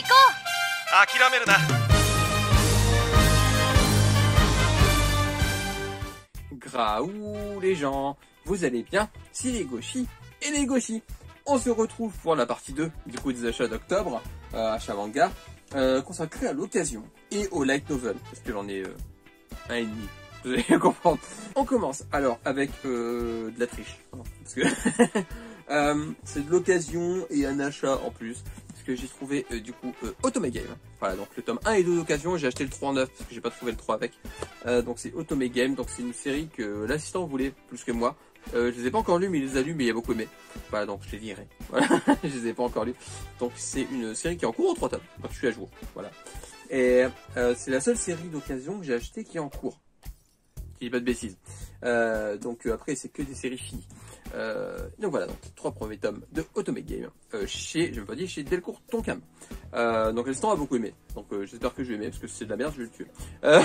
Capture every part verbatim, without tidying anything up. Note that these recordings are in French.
諦めるな。 Graou les gens, vous allez bien? C'est les Goshi et les Goshi. On se retrouve pour la partie deux du coup des achats d'octobre, euh, achats manga, euh, consacré à l'occasion et au light novel, parce que j'en ai euh, un et demi, vous allez comprendre. On commence alors avec euh, de la triche, parce que euh, c'est de l'occasion et un achat en plus. Que j'ai trouvé euh, du coup euh, Otome Game. Voilà, donc le tome un et deux d'occasion, j'ai acheté le trois en neuf parce que j'ai pas trouvé le trois avec. Euh, donc c'est Otome Game, donc c'est une série que l'assistant voulait plus que moi. Euh, je les ai pas encore lus, mais il les a lus, mais il a beaucoup aimé. Voilà, donc je les lirai. Voilà, je les ai pas encore lus. Donc c'est une série qui est en cours en trois tomes. Donc je suis à jour. Voilà. Et euh, c'est la seule série d'occasion que j'ai acheté qui est en cours. Je dis pas de bêtises. Euh, donc euh, après c'est que des séries finies. Euh, donc voilà, donc trois premiers tomes de Otome Game euh, chez, je vais pas dire chez Delcourt Tonkam. Euh, donc l'assistant a beaucoup aimé, donc euh, j'espère que je vais aimer parce que si c'est de la merde, je vais le tuer. Euh...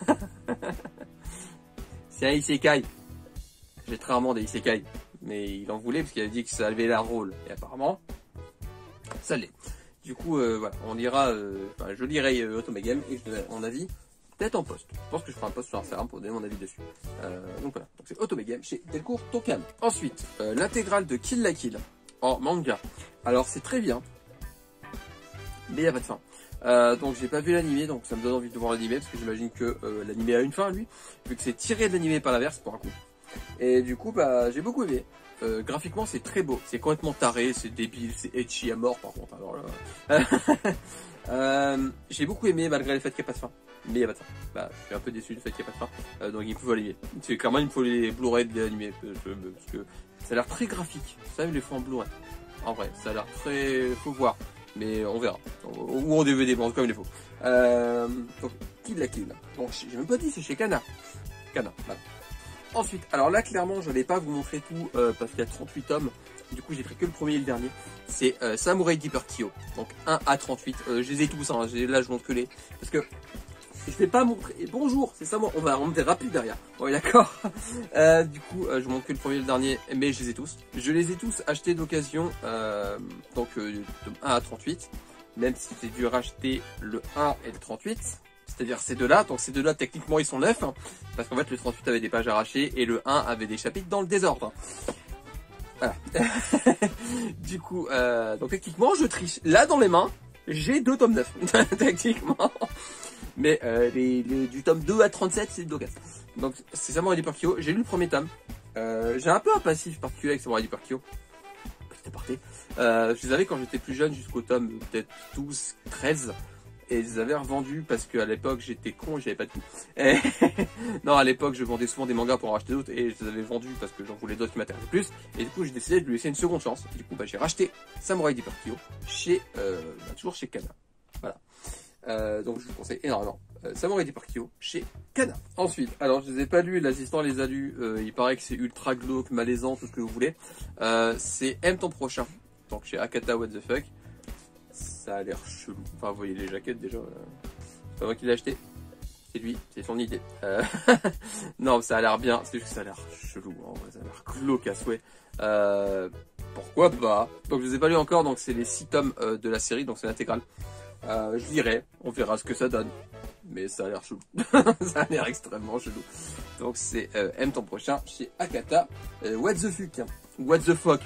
c'est un isekai. J'ai très rarement des isekai, mais il en voulait parce qu'il avait dit que ça avait la rôle et apparemment ça l'est. Du coup, euh, voilà, on lira, euh, enfin, je lirai euh, Otome Game et je donnerai mon avis. Peut-être en post. Je pense que je ferai un post sur Instagram pour donner mon avis dessus. Euh, donc voilà. Donc c'est Otome Game chez Delcourt Tonkam. Ensuite, euh, l'intégrale de Kill la Kill en manga. Alors c'est très bien, mais il n'y a pas de fin. Euh, donc j'ai pas vu l'animé, donc ça me donne envie de voir l'animé parce que j'imagine que euh, l'animé a une fin lui, vu que c'est tiré de l'animé par l'inverse pour un coup. Et du coup, bah j'ai beaucoup aimé. Euh, graphiquement c'est très beau, c'est complètement taré, c'est débile, c'est etchi à mort par contre. Alors là. Euh, j'ai beaucoup aimé malgré le fait qu'il n'y ait pas de fin, mais il n'y a pas de fin. Bah, je suis un peu déçu du fait qu'il n'y ait pas de fin, euh, donc il me faut l'animé. C'est clairement il me faut les Blu-ray de l'animé parce, parce que ça a l'air très graphique. Ça ils les font en Blu-ray. En vrai, ça a l'air très, faut voir, mais on verra. Ou en D V D, bon, comme il les faut. Euh, donc Kill la Kill. Donc j'ai même pas dit c'est chez Kana. Kana. Voilà. Ensuite, alors là clairement je vais pas vous montrer tout euh, parce qu'il y a trente-huit tomes. Du coup j'ai pris que le premier et le dernier. C'est euh, Samurai Deeper Kyo. Donc un à trente-huit. Euh, je les ai tous, hein. Là je montre que les. Parce que je vais pas montrer. Bonjour, c'est ça moi. On va remonter rapide derrière. Oui d'accord. Euh, du coup euh, je montre que le premier et le dernier. Mais je les ai tous. Je les ai tous achetés d'occasion. Euh, donc euh, tome un à trente-huit. Même si j'ai dû racheter le un et le trente-huit. C'est-à-dire ces deux-là, donc ces deux-là techniquement ils sont neufs, hein, parce qu'en fait le trente-huit avait des pages arrachées et le un avait des chapitres dans le désordre. Voilà. Du coup, euh, donc techniquement je triche. Là dans les mains, j'ai deux tomes neufs, techniquement. Mais euh, les, les, du tome deux à trente-sept c'est de l'occasion. Donc c'est Samurai Deeper Kyo, j'ai lu le premier tome. Euh, j'ai un peu un passif particulier avec Samurai Deeper Kyo. Petit aparté. Euh, je les avais quand j'étais plus jeune jusqu'au tome peut-être douze, treize. Et je les avais revendus parce qu'à l'époque j'étais con et j'avais pas de tout. Et non, à l'époque je vendais souvent des mangas pour en racheter d'autres et je les avais vendus parce que j'en voulais d'autres qui m'intéressaient plus. Et du coup j'ai décidé de lui laisser une seconde chance. Et du coup bah, j'ai racheté Samurai Deeper Kyo chez, euh, bah, toujours chez Kana. Voilà. Euh, donc je vous conseille énormément. Euh, Samurai Deeper Kyo chez Kana. Ensuite, alors je les ai pas lus, l'assistant les a lus. Euh, il paraît que c'est ultra glauque, malaisant, tout ce que vous voulez. Euh, c'est Aime ton prochain. Donc chez Akata What the Fuck. Ça a l'air chelou. Enfin, vous voyez les jaquettes déjà. Euh... C'est pas moi qui l'ai acheté. C'est lui, c'est son idée. Euh... non, ça a l'air bien. C'est juste que ça a l'air chelou. En vrai, ça a l'air glauque à souhait. Euh... Pourquoi pas? Donc, je les ai pas lus encore. Donc, c'est les six tomes euh, de la série. Donc, c'est l'intégrale. Euh, je lirai. On verra ce que ça donne. Mais ça a l'air chelou. Ça a l'air extrêmement chelou. Donc, c'est euh, Aime ton prochain chez Akata. Euh, what the fuck? What the fuck?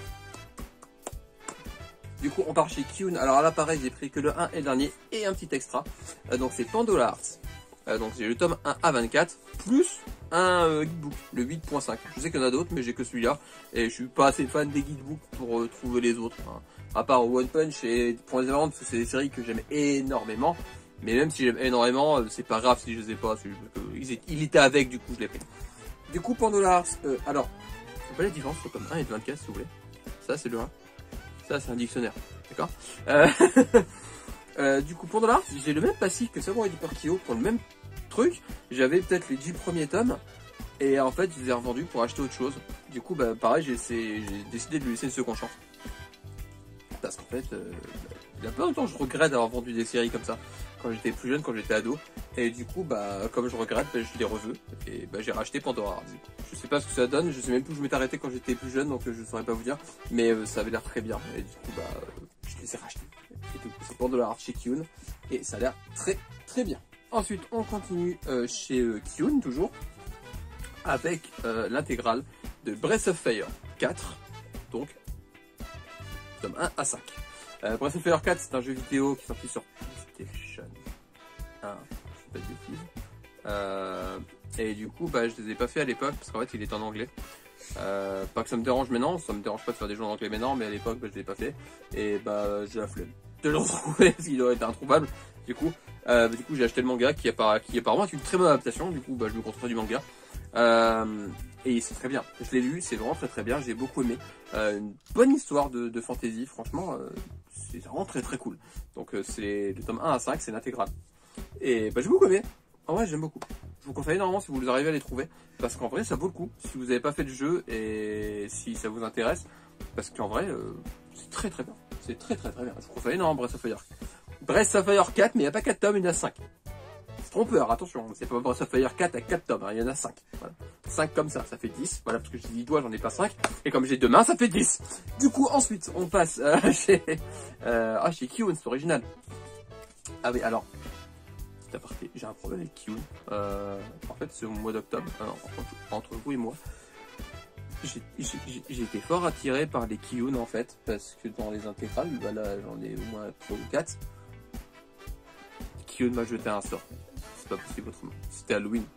Du coup, on part chez Kyun. Alors là, pareil, j'ai pris que le un et le dernier et un petit extra. Euh, donc, c'est Pandora Hearts. Euh, donc, j'ai le tome un à vingt-quatre plus un euh, guidebook, le huit point cinq. Je sais qu'il y en a d'autres, mais j'ai que celui-là. Et je suis pas assez fan des guidebooks pour euh, trouver les autres. Hein. À part One Punch et Point Zéro, parce que c'est des séries que j'aime énormément. Mais même si j'aime énormément, euh, c'est pas grave si je les ai pas. C'est juste que il était avec, du coup, je l'ai pris. Du coup, Pandora Hearts. Euh, alors, c'est pas la différence entre le tome un et le vingt-quatre, si vous voulez. Ça, c'est le un. Ça, c'est un dictionnaire, d'accord. euh, euh, Du coup, pour Dollar, j'ai le même passif que Samurai Deeper Kyo pour le même truc. J'avais peut-être les dix premiers tomes et en fait, je les ai revendus pour acheter autre chose. Du coup, bah, pareil, j'ai décidé de lui laisser une seconde chance. Parce qu'en fait, euh, il y a pas longtemps, je regrette d'avoir vendu des séries comme ça quand j'étais plus jeune, quand j'étais ado. Et du coup, bah, comme je regrette, bah, je les reveux et bah, j'ai racheté Pandora. Je sais pas ce que ça donne, je sais même plus où je m'étais arrêté quand j'étais plus jeune, donc je saurais pas vous dire. Mais euh, ça avait l'air très bien. Et du coup, bah, euh, je les ai rachetés. C'est pour de l'art chez Kiyun. Et ça a l'air très très bien. Ensuite, on continue euh, chez euh, Kiyun, toujours, avec euh, l'intégrale de Breath of Fire quatre, donc, tome un à cinq. Euh, Breath of Fire quatre, c'est un jeu vidéo qui est sorti sur PlayStation un, je pas de bêtises. Euh, et du coup, bah, je les ai pas fait à l'époque, parce qu'en fait, il est en anglais. Euh, pas que ça me dérange maintenant, ça me dérange pas de faire des jeux en anglais maintenant, mais à l'époque, bah, je l'ai pas fait. Et bah, j'ai la flemme de le retrouver, parce qu'il aurait été introuvable. Du coup, euh, du coup, j'ai acheté le manga qui, appara qui apparemment est une très bonne adaptation. Du coup, bah, je me contente du manga. Euh, et c'est très bien. Je l'ai lu, c'est vraiment très très bien. J'ai beaucoup aimé. Euh, une bonne histoire de, de fantasy, franchement, euh, c'est vraiment très très cool. Donc, euh, c'est le tome un à cinq, c'est l'intégrale. Et bah, j'ai beaucoup aimé. En vrai, j'aime beaucoup. Je vous conseille énormément si vous arrivez à les trouver. Parce qu'en vrai, ça vaut le coup. Si vous n'avez pas fait le jeu et si ça vous intéresse. Parce qu'en vrai, euh, c'est très très bien. C'est très très très bien. Je vous conseille énormément Breath of Fire. Breath of Fire quatre, mais il n'y a pas quatre tomes, il y en a cinq. C'est trompeur, attention. C'est pas Breath of Fire quatre à quatre tomes, hein, il y en a cinq. Voilà. cinq comme ça, ça fait dix. Voilà, parce que j'ai dix doigts, j'en ai pas cinq. Et comme j'ai deux mains, ça fait dix. Du coup, ensuite, on passe euh, chez, euh, ah, chez Kiyun, c'est original. Ah oui, alors. J'ai un problème avec Kiyun. Euh, en fait, c'est au mois d'octobre. Entre vous et moi, j'ai été fort attiré par les Kiyun en fait, parce que dans les intégrales, bah là j'en ai au moins trois ou quatre. Kiyun m'a jeté un sort. C'est pas possible autrement. C'était Halloween.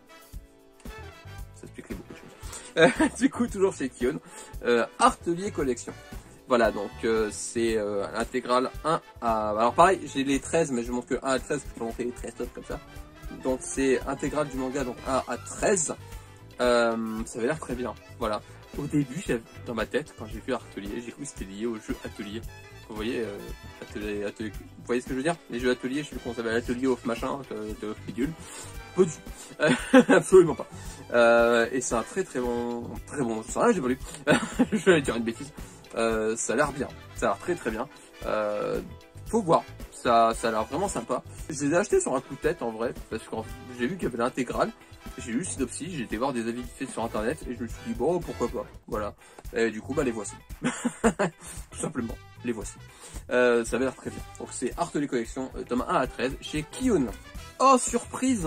Ça expliquerait beaucoup de choses. Euh, du coup, toujours chez Kiyun. Euh, Artelier Collection. Voilà, donc euh, c'est euh, l'intégrale un à... Alors pareil, j'ai les treize, mais je montre que un à treize, parce que je vais montrer les treize tomes comme ça. Donc c'est intégrale du manga, donc un à treize. Euh, ça avait l'air très bien, voilà. Au début, dans ma tête, quand j'ai vu Artelier, j'ai cru que c'était lié au jeu Atelier. Vous voyez, euh, atelier, atelier, vous voyez ce que je veux dire? Les jeux Atelier, je sais plus comment ça s'appelle, Atelier off machin, de bidule. Pas du tout. Absolument pas. Euh, et c'est un très très bon, très bon jeu. Ça, j'ai pas lu. Je vais dire une bêtise. Euh, ça a l'air bien, ça a l'air très très bien. Euh, faut voir, ça, ça a l'air vraiment sympa. Je les ai achetés sur un coup de tête en vrai, parce que j'ai vu qu'il y avait l'intégrale. J'ai lu le synopsis, j'ai été voir des avis faits sur internet et je me suis dit bon pourquoi pas, voilà. Et du coup bah les voici, tout simplement, les voici. Euh, ça avait l'air très bien. Donc c'est Artelier Collection, euh, tome un à treize chez Kiyun. Oh surprise,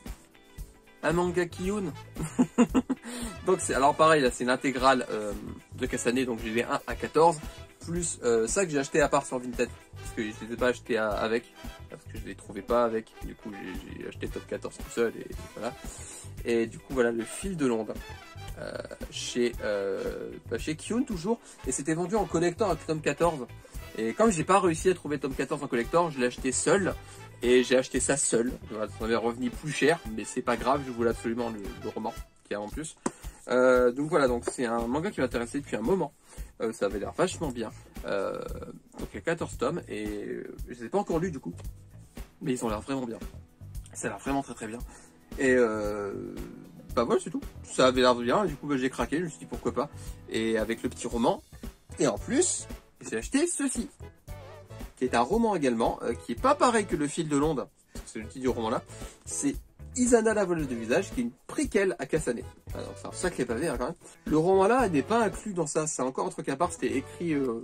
un manga Kiyun. Donc c'est alors pareil là, c'est l'intégrale euh, de Kasane, donc j'ai les un à quatorze plus euh, ça que j'ai acheté à part sur Vinted parce que je les ai pas achetés à, avec parce que je les trouvais pas avec. Du coup j'ai acheté top quatorze tout seul et voilà. Et du coup voilà le fil de l'onde euh, chez euh, bah, chez Kiyun toujours, et c'était vendu en collector avec tome quatorze. Et comme j'ai pas réussi à trouver tome quatorze en collector, je l'ai acheté seul. Et j'ai acheté ça seul. Voilà, ça m'avait revenu plus cher, mais c'est pas grave, je voulais absolument le, le roman qu'il y a en plus. Euh, donc voilà, donc c'est un manga qui m'intéressait depuis un moment. Euh, ça avait l'air vachement bien. Euh, donc il y a quatorze tomes et je les ai pas encore lus du coup, mais ils ont l'air vraiment bien. Ça a l'air vraiment très très bien. Et euh, bah voilà, c'est tout. Ça avait l'air bien. Et du coup, bah, j'ai craqué. Je me suis dit pourquoi pas. Et avec le petit roman. Et en plus, j'ai acheté ceci, qui est un roman également, euh, qui est pas pareil que le fil de l'onde, c'est le titre du roman là, c'est Izana la voleuse de visage, qui est une préquelle à Kasane. Alors c'est un sacré pavé hein, quand même. Le roman là n'est pas inclus dans ça, c'est encore un truc à part, c'était écrit euh,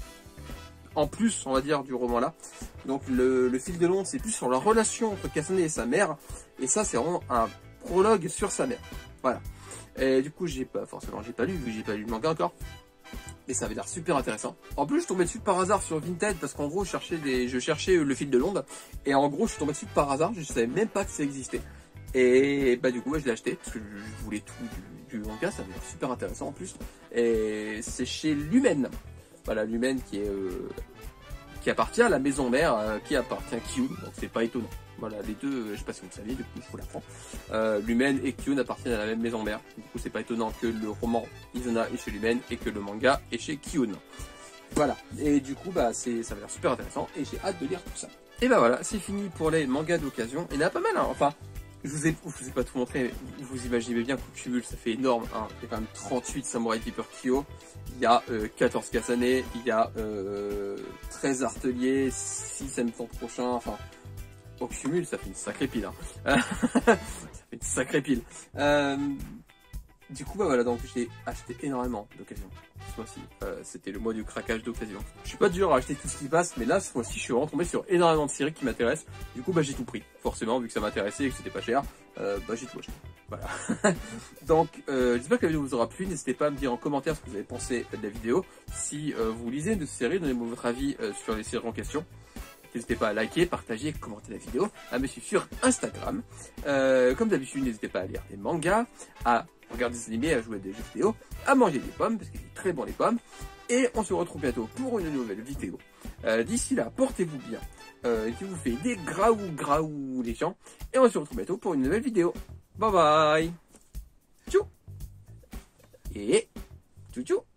en plus on va dire du roman là. Donc le, le fil de l'onde c'est plus sur la relation entre Kasane et sa mère, et ça c'est vraiment un prologue sur sa mère. Voilà. Et du coup j'ai pas forcément j'ai pas lu, vu que j'ai pas lu le manga encore. Et ça avait l'air super intéressant. En plus, je suis tombé dessus par hasard sur Vinted parce qu'en gros, je cherchais, des... je cherchais le fil de l'onde. Et en gros, je suis tombé dessus par hasard. Je savais même pas que ça existait. Et bah du coup, moi, je l'ai acheté parce que je voulais tout du, du manga. Ça avait l'air super intéressant en plus. Et c'est chez Lumen. Voilà, Lumen qui est euh... qui appartient à la maison mère, euh, qui appartient à Kiyun. Donc c'est pas étonnant. Voilà, les deux, je sais pas si vous le saviez, du coup je vous l'apprends. Euh, Lumen et Kiyun appartiennent à la même maison mère. Du coup c'est pas étonnant que le roman Izana est chez Lumen et que le manga est chez Kiyun. Voilà, et du coup bah c'est ça va l'air super intéressant et j'ai hâte de lire tout ça. Et bah voilà, c'est fini pour les mangas d'occasion. Il y en a pas mal hein, enfin, je vous ai, je vous ai pas tout montré, mais vous imaginez bien qu'au cumul ça fait énorme. Hein. Il y a quand même trente-huit Samurai Keeper Kyo, il y a euh, quatorze Kasane, il y a euh, treize Artelier, six septembre prochain, enfin... Au cumul, ça fait une sacrée pile. Hein. Ça fait une sacrée pile. Euh, Du coup, bah voilà, donc j'ai acheté énormément d'occasions. Ce mois-ci, euh, c'était le mois du craquage d'occasion. Je suis pas dur à acheter tout ce qui passe, mais là, ce mois-ci, je suis vraiment tombé sur énormément de séries qui m'intéressent. Du coup, bah j'ai tout pris. Forcément, vu que ça m'intéressait et que c'était pas cher, euh, bah j'ai tout acheté. Voilà. Donc, euh, j'espère que la vidéo vous aura plu. N'hésitez pas à me dire en commentaire ce que vous avez pensé de la vidéo. Si euh, vous lisez de cette série, donnez-moi votre avis euh, sur les séries en question. N'hésitez pas à liker, partager, commenter la vidéo, à me suivre sur Instagram. Euh, comme d'habitude, n'hésitez pas à lire des mangas, à regarder des animés, à jouer à des jeux vidéo, à manger des pommes, parce qu'il est très bon les pommes. Et on se retrouve bientôt pour une nouvelle vidéo. Euh, D'ici là, portez-vous bien. Euh, je vous fais des graou graou les gens. Et on se retrouve bientôt pour une nouvelle vidéo. Bye bye. Tchou. Et tchou tchou.